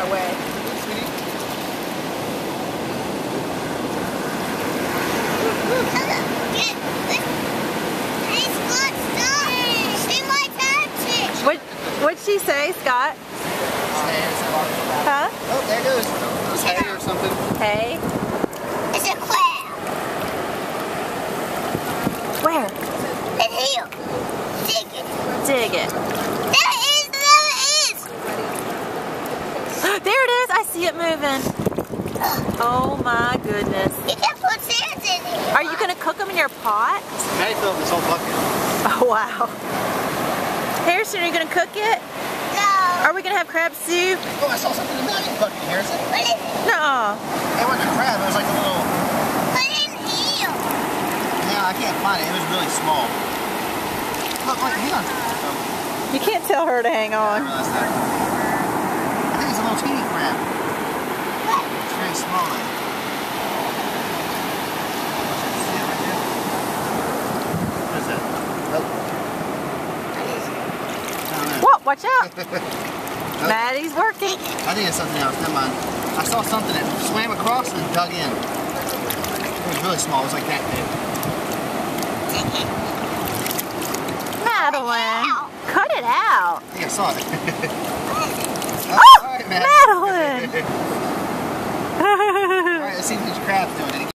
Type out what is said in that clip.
our way. What'd she say, Scott? Huh? Oh, there goes. It's hay or something. Hay? It's a crab. Where? It's here. Dig it. Dig it. There it is. There it is. I see it moving. Oh my goodness. You can put sand in it. Are you going to cook them in your pot? Maddie filled this whole bucket. Oh, wow. Harrison, are you going to cook it? No. Are we going to have crab soup? Oh, I saw something in the Maddie bucket, Harrison. What is it? No. It wasn't a crab, it was like a little... Put it in here. Yeah, I can't find it. It was really small. Look, wait, hang on. You can't tell her to hang I on. realized that. I think it's a little teeny crab. It's very small. See it right there? What is that? Nope. I don't know. Whoa, watch out. Nope. Maddie's working. I think it's something else. Never mind. I saw something that swam across and dug in. It was really small. It was like that big. Madeline, cut it out. I think I saw it. Oh, all right, man. Madeline. All right, let's see what this crab's doing.